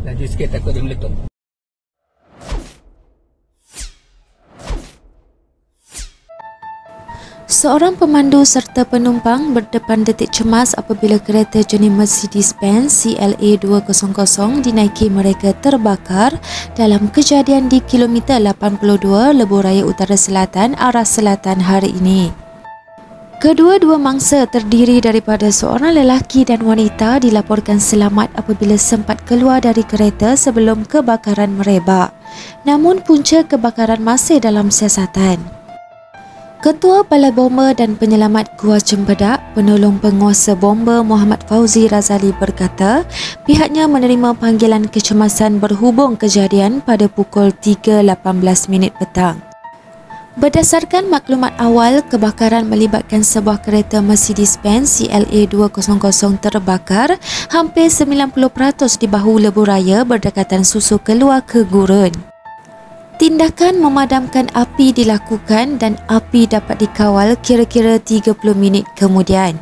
Laju sikit takut dia meletup. Seorang pemandu serta penumpang berdepan detik cemas apabila kereta jenis Mercedes-Benz CLA 200 dinaiki mereka terbakar dalam kejadian di kilometer 82 Lebuh Utara Selatan arah selatan hari ini. Kedua-dua mangsa terdiri daripada seorang lelaki dan wanita dilaporkan selamat apabila sempat keluar dari kereta sebelum kebakaran merebak. Namun punca kebakaran masih dalam siasatan. Ketua Balai Bomba dan Penyelamat Gua Cempedak, penolong penguasa bomba Muhammad Fauzi Razali berkata, pihaknya menerima panggilan kecemasan berhubung kejadian pada pukul 3.18 petang. Berdasarkan maklumat awal, kebakaran melibatkan sebuah kereta Mercedes-Benz CLA 200 terbakar hampir 90% di bahu lebuh raya berdekatan susu keluar ke gurun. Tindakan memadamkan api dilakukan dan api dapat dikawal kira-kira 30 minit kemudian.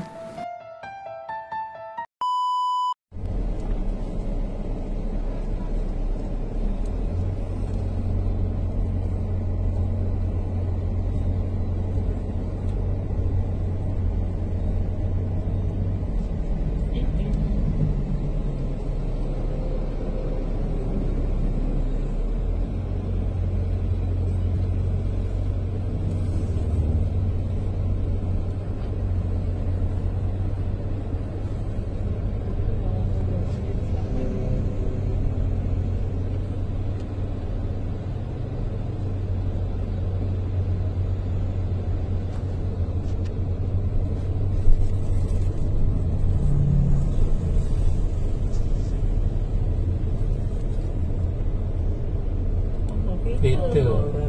Kereta.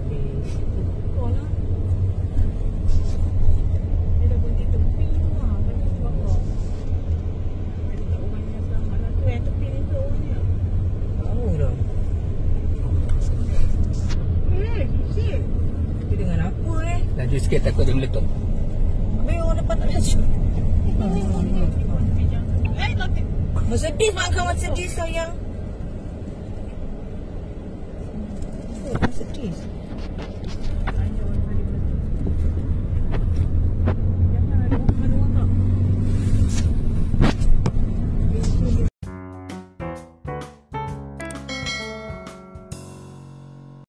Laju sikit takut dia meletup. Habis orang depan tak laju. Mercedes makan Mercedes sayang. Mercedes.